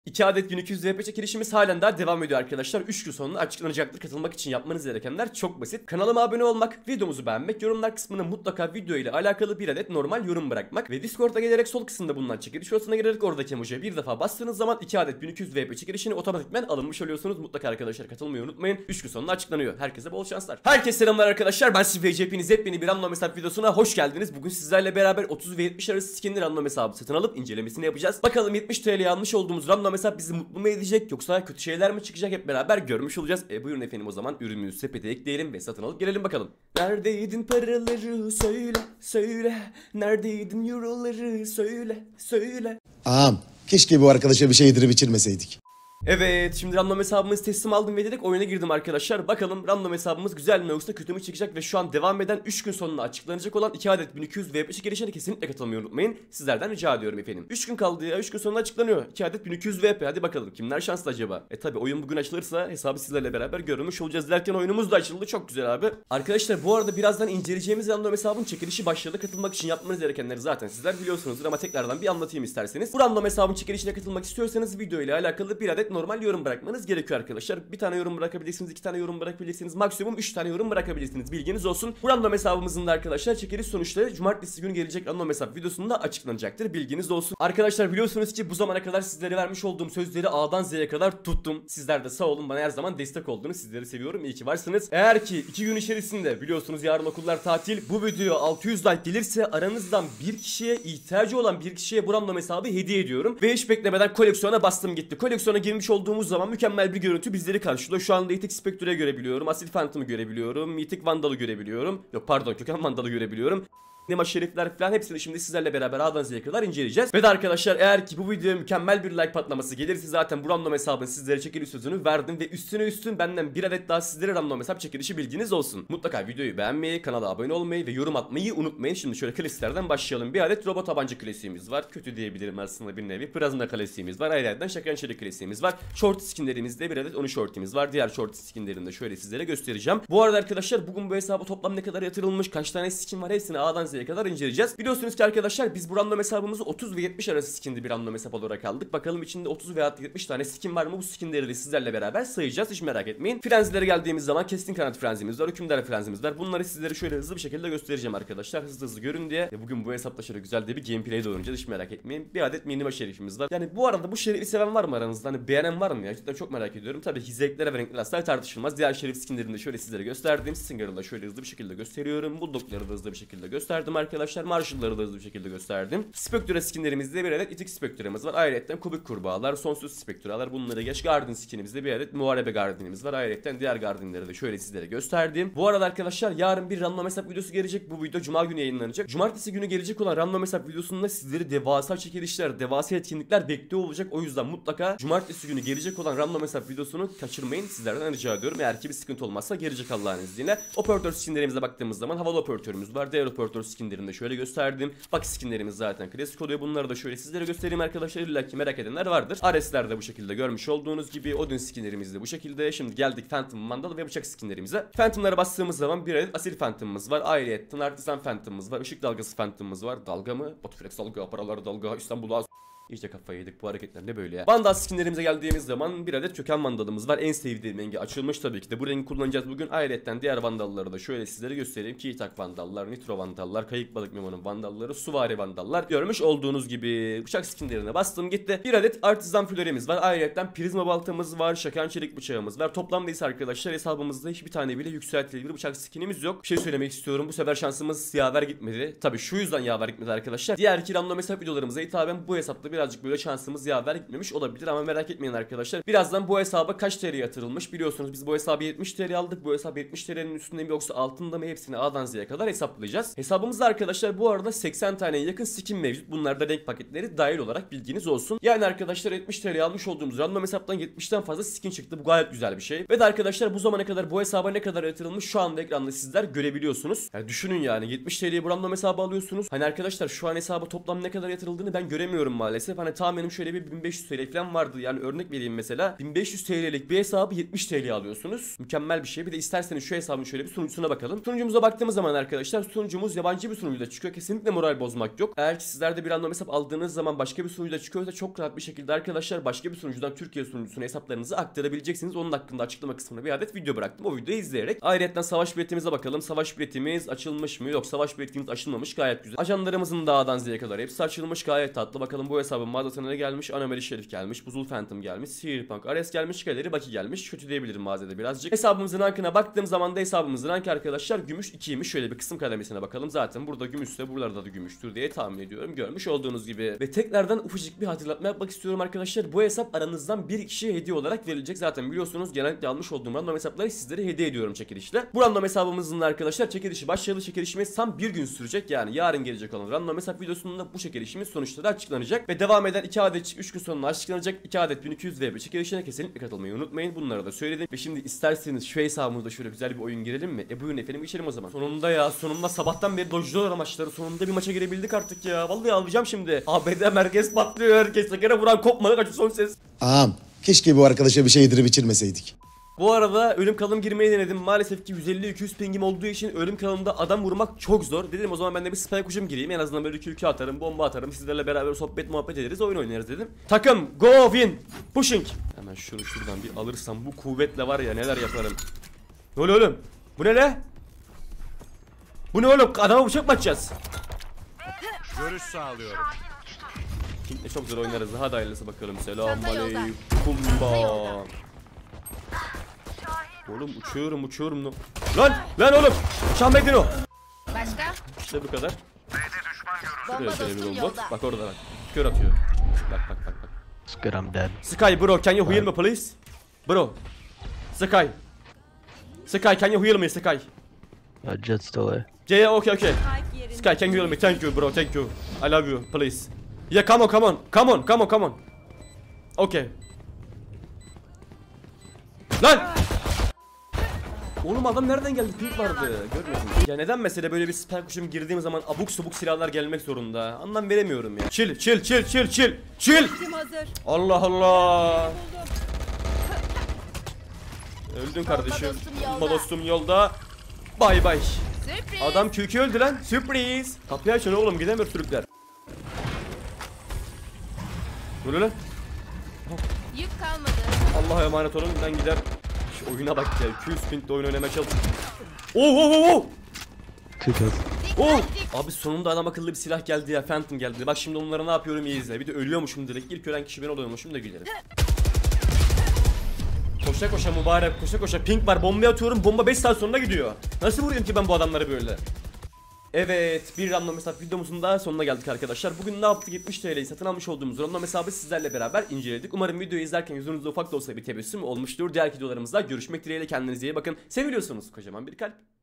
2 adet 1200 VP çekilişimiz halen daha devam ediyor arkadaşlar. 3 gün sonunda açıklanacaktır. Katılmak için yapmanız gerekenler çok basit. Kanalıma abone olmak, videomuzu beğenmek, yorumlar kısmına mutlaka video ile alakalı bir adet normal yorum bırakmak ve Discord'a gelerek sol kısımda bulunan çekiliş odasına gelerek oradaki emojiye bir defa bastığınız zaman 2 adet 1200 VP çekilişini otomatikmen alınmış oluyorsunuz. Mutlaka arkadaşlar katılmayı unutmayın. 3 gün sonunda açıklanıyor. Herkese bol şanslar. Herkese selamlar arkadaşlar. Ben Siveci, hepiniz yepyeni bir random hesap videosuna hoş geldiniz. Bugün sizlerle beraber 30 ve 70 arası skinli random hesabı satın alıp incelemesini yapacağız. Bakalım 70 TL'ye almış olduğumuz random hesap bizi mutlu mu edecek yoksa kötü şeyler mi çıkacak, hep beraber görmüş olacağız. Buyurun efendim, o zaman ürünümüzü sepete ekleyelim ve satın alıp gelelim bakalım. Neredeydin paraları söyle söyle, neredeydin euroları söyle söyle. Ağam, keşke bu arkadaşa bir şey yedirip içirmeseydik. Evet, şimdi random hesabımızı teslim aldım ve direkt oyuna girdim arkadaşlar. Bakalım random hesabımız güzel mi yoksa kötü mü çıkacak ve şu an devam eden 3 gün sonunda açıklanacak olan 2 adet 1200 VP çekilişine kesinlikle katılmayı unutmayın. Sizlerden rica ediyorum efendim. 3 gün kaldı ya, 3 gün sonunda açıklanıyor. 2 adet 1200 VP, hadi bakalım kimler şanslı acaba? Tabi oyun bugün açılırsa hesabı sizlerle beraber görmüş olacağız derken oyunumuz da açıldı, çok güzel abi. Arkadaşlar bu arada birazdan inceleyeceğimiz random hesabın çekilişi başladı. Katılmak için yapmanız gerekenleri zaten sizler biliyorsunuzdur ama tekrardan bir anlatayım isterseniz. Bu random hesabın çekilişine katılmak istiyorsanız video ile alakalı bir adet normal yorum bırakmanız gerekiyor arkadaşlar. Bir tane yorum bırakabilirsiniz, 2 tane yorum bırakabilirsiniz, maksimum 3 tane yorum bırakabilirsiniz. Bilginiz olsun. Bu random hesabımızın da arkadaşlar çekiliş sonuçları cumartesi günü gelecek random hesap videosunda açıklanacaktır. Bilginiz olsun. Arkadaşlar biliyorsunuz ki bu zamana kadar sizlere vermiş olduğum sözleri A'dan Z'ye kadar tuttum. Sizler de sağ olun, bana her zaman destek oldunuz. Sizleri seviyorum. İyi ki varsınız. Eğer ki 2 gün içerisinde, biliyorsunuz yarın okullar tatil, bu video 600 like gelirse aranızdan bir kişiye, ihtiyacı olan bir kişiye bu random hesabı hediye ediyorum. Ve hiç beklemeden koleksiyona bastım gitti. Koleksiyona girmiş olduğumuz zaman mükemmel bir görüntü bizleri karşılıyor. Şu anda Mythic Spectre'ı görebiliyorum. Asil Phantom'ı görebiliyorum. Mythic Vandal'ı görebiliyorum. Yok pardon, Köken Vandal'ı görebiliyorum. Nema şerifler falan, hepsini şimdi sizlerle beraber A'dan Z'ye kadar inceleyeceğiz. Ve de arkadaşlar eğer ki bu videoya mükemmel bir like patlaması gelirse zaten bu random hesabın sizlere çekiliş sözünü verdim ve üstüne üstün benden bir adet daha sizlere random hesap çekilişi, bilginiz olsun. Mutlaka videoyu beğenmeyi, kanala abone olmayı ve yorum atmayı unutmayın. Şimdi şöyle klasiklerden başlayalım. Bir adet robot tabanca klasiğimiz var. Kötü diyebilirim aslında bir nevi. Plasma klasiğimiz var. Ayrıca şakan çelik klasiğimiz var. Short skinlerimizde bir adet 10 shortimiz var. Diğer short skinlerini de şöyle sizlere göstereceğim. Bu arada arkadaşlar bugün bu hesaba toplam ne kadar yatırılmış, kaç tane skin var, hepsini A'dan Z'ye kadar inceleyeceğiz. Biliyorsunuz ki arkadaşlar biz bu random hesabımızı 30 ve 70 arası skindi bir random hesap olarak aldık. Bakalım içinde 30 veya 70 tane skin var mı? Bu skinleri de sizlerle beraber sayacağız. Hiç merak etmeyin. Frenzilere geldiğimiz zaman keskin kanat frenzimiz var. Hükümdar frenzimiz var. Bunları sizlere şöyle hızlı bir şekilde göstereceğim arkadaşlar. Hızlı hızlı görün diye. Bugün bu hesapta şöyle güzel de bir gameplay de oynayacağız. Hiç merak etmeyin. Bir adet minima şerifimiz var. Yani bu arada bu şerifi seven var mı aranızda? Hani beğenen var mı ya? Cidden çok merak ediyorum. Tabii ki zevklere ve renkler asla tartışılmaz. Diğer şerif skinlerini de şöyle sizlere gösterdim. Stinger'ı da şöyle hızlı bir şekilde gösteriyorum. Bulldog'ları da hızlı bir şekilde gösterdim arkadaşlar. Marshall'ları da hızlı bir şekilde gösterdim. Spectre skinlerimizde bir adet itik Spectre'miz var. Ayrıca kubik kurbağalar, sonsuz Spectre'lar, bunları geç. Guardian skinimizde bir adet muharebe Guardian'imiz var. Ayrıca diğer Guardian'ları da şöyle sizlere gösterdim. Bu arada arkadaşlar yarın bir random hesap videosu gelecek. Bu video cuma günü yayınlanacak. Cumartesi günü gelecek olan random hesap videosunda sizleri devasa çekilişler, devasa etkinlikler bekliyor olacak. O yüzden mutlaka cumartesi günü gelecek olan random hesap videosunu kaçırmayın. Sizlerden rica ediyorum. Eğer ki bir sıkıntı olmazsa gelecek Allah'ın izniyle. Operatör skinlerimize baktığımız zaman havalı operatörümüz var. Diğer operatör skinlerini de şöyle gösterdim. Bak skinlerimiz zaten klasik oluyor. Bunları da şöyle sizlere göstereyim arkadaşlar. İlla ki merak edenler vardır. Ares'ler de bu şekilde görmüş olduğunuz gibi. Odin skinlerimiz de bu şekilde. Şimdi geldik Phantom, Vandal ve bıçak skinlerimize. Phantom'lara bastığımız zaman bir adet asil Phantom'ımız var. Ayrıca artisan Phantom'ımız var. Işık dalgası Phantom'ımız var. Dalga mı? Batuflex dalga, paralar dalga, İstanbul'a İşte kafayı yedik, bu hareketler ne böyle ya. Vandal skinlerimize geldiğimiz zaman bir adet köken vandalımız var. En sevdiğim rengi açılmış tabii ki de. Bu rengi kullanacağız bugün. Ayrıca diğer vandalları da şöyle sizlere göstereyim. Kiitak vandallar, nitro vandallar, kayık balık memonun vandalları, suvari vandallar. Görmüş olduğunuz gibi bıçak skinlerine bastım gitti. Bir adet artizan flöremiz var. Ayrıca prizma baltamız var. Şakan çelik bıçağımız var. Toplamda ise arkadaşlar hesabımızda hiçbir tane bile yükseltilebilir bir bıçak skinimiz yok. Bir şey söylemek istiyorum. Bu sefer şansımız yaver gitmedi. Tabii şu yüzden yaver gitmedi arkadaşlar. Diğer iki random hesap videolarımıza hitaben bu hesapta birazcık böyle şansımız yaver gitmemiş olabilir ama merak etmeyin arkadaşlar. Birazdan bu hesaba kaç TL yatırılmış biliyorsunuz. Biz bu hesabı 70 TL aldık. Bu hesap 70 TL'nin üstünde mi yoksa altında mı, hepsini A'dan Z'ye kadar hesaplayacağız. Hesabımızda arkadaşlar bu arada 80 taneye yakın skin mevcut. Bunlar da renk paketleri dahil olarak bilginiz olsun. Yani arkadaşlar 70 TL almış olduğumuz random hesaptan 70'ten fazla skin çıktı. Bu gayet güzel bir şey. Ve de arkadaşlar bu zamana kadar bu hesaba ne kadar yatırılmış şu anda ekranda sizler görebiliyorsunuz. Yani düşünün, yani 70 TL'ye bu random hesabı alıyorsunuz. Hani arkadaşlar şu an hesaba toplam ne kadar yatırıldığını ben göremiyorum maalesef. maalesef. Hani tahminim şöyle bir 1500 TL falan vardı. Yani örnek vereyim mesela. 1500 TL'lik bir hesabı 70 TL alıyorsunuz. Mükemmel bir şey. Bir de isterseniz şu hesabın şöyle bir sunucusuna bakalım. Sunucumuza baktığımız zaman arkadaşlar sunucumuz yabancı bir sunucuda çıkıyor. Kesinlikle moral bozmak yok. Eğer ki sizler de bir random hesap aldığınız zaman başka bir sunucuda çıkıyorsa çok rahat bir şekilde arkadaşlar başka bir sunucudan Türkiye sunucusuna hesaplarınızı aktarabileceksiniz. Onun hakkında açıklama kısmına bir adet video bıraktım. O videoyu izleyerek. Ayrıca savaş biletimize bakalım. Savaş biletimiz açılmış mı? Yok, savaş biletimiz açılmamış. Gayet güzel. Ajanlarımızın dağdan Z'ye kadar hepsi açılmış. Gayet tatlı. Bakalım bu hesabın mağazasına ne gelmiş? Anomali Şerif gelmiş. Buzul Phantom gelmiş. Cyberpunk Ares gelmiş. Galeri Baki gelmiş. Kötü diyebilirim mağazada birazcık. Hesabımızın rankına baktığım zaman da hesabımızın rankı arkadaşlar gümüş 2'ymiş. Şöyle bir kısım kademesine bakalım. Zaten burada gümüşse buralarda da gümüştür diye tahmin ediyorum. Görmüş olduğunuz gibi. Ve tekrardan ufacık bir hatırlatma yapmak istiyorum arkadaşlar. Bu hesap aranızdan bir kişiye hediye olarak verilecek. Zaten biliyorsunuz genellikle almış olduğum random hesapları sizlere hediye ediyorum çekilişle. Bu random hesabımızın arkadaşlar çekilişi başlayalı. Çekilişimiz tam bir gün sürecek. Yani yarın gelecek olan random hesap videosunda bu çekilişimiz sonuçları açıklanacak. Ve devam eden 2 adet 3 gün sonra açıklanacak 2 adet 1200 VB çekilişine kesinlikle katılmayı unutmayın. Bunları da söyledim. Ve şimdi isterseniz şu hesabımızda şöyle güzel bir oyun girelim mi? Buyurun efendim, geçelim o zaman. Sonunda ya, sonunda sabahtan beri dojluyorlar maçları. Sonunda bir maça girebildik artık ya. Vallahi alacağım şimdi. ABD merkez patlıyor. Herkes tekere vuran kopmadı, kaçı son ses. Ağam keşke bu arkadaşa bir şey yedirip içirmeseydik. Bu arada ölüm kalım girmeyi denedim. Maalesef ki 150-200 pingim olduğu için ölüm kalımda adam vurmak çok zor. Dedim o zaman ben de bir spike ucum gireyim. En azından böyle 2 atarım, bomba atarım. Sizlerle beraber sohbet muhabbet ederiz, oyun oynarız dedim. Takım go win pushing. Hemen şunu şuradan bir alırsam bu kuvvetle var ya neler yaparım. Ne oluyor oğlum? Bu ne le? Bu ne oğlum? Adama bıçak mı atacağız? Görüş sağlıyorum. Pink'le çok zor oynarız. Hadi hayırlısı bakalım. Selamünaleyküm. Oğlum uçuyorum. Lan oğlum. Uçağım bekleyin o. Başka? İşte bu kadar. Bomba Şöyle bir dostum robot. yolda. Bak orada bak. Kör atıyor. Bak. It's good, I'm dead. Sky bro, can you heal me please? Bro. Sky, can you heal me Sky? Jet's still there. Yeah, okay. Sky, can you heal me? Thank you bro, thank you. I love you, please. Yeah, come on. Okay. Lan! Oğlum adam nereden geldi? Pink vardı. Görmüyorsun. Ya neden mesela böyle bir spike kuşum girdiğim zaman abuk subuk silahlar gelmek zorunda? Anlam veremiyorum ya. Chill. Allah. Öldün kardeşim. Bomba dostum yolda. Bay bay. Sürpriz. Adam QQ öldü lan. Sürpriz. Kapıyı açın oğlum, gidemiyor Türkler. Böyle lan. Yük kalmadı. Allah'a emanet olun, ben gider. Şu oyuna bak ya, 200 pingde oyun oynamaya çalış. Oh. Two kills. Abi sonunda adam akıllı bir silah geldi ya, Phantom geldi. Bak şimdi onlara ne yapıyorum iyi izle. Bir de ölüyormuşum direkt. İlk ölen kişi ben oluyormuşum da gülerim. Koşa mübarek, koşa pink var, bomba atıyorum, bomba 5 saat sonra gidiyor. Nasıl vurayım ki ben bu adamları böyle? Evet, bir random hesap videomuzun daha sonuna geldik arkadaşlar. Bugün ne yaptık? 70 TL'yi satın almış olduğumuz random hesabı sizlerle beraber inceledik. Umarım videoyu izlerken yüzünüzde ufak da olsa bir tebessüm olmuştur. Diğer videolarımızda görüşmek dileğiyle, kendinize iyi bakın. Seviliyorsunuz, kocaman bir kalp.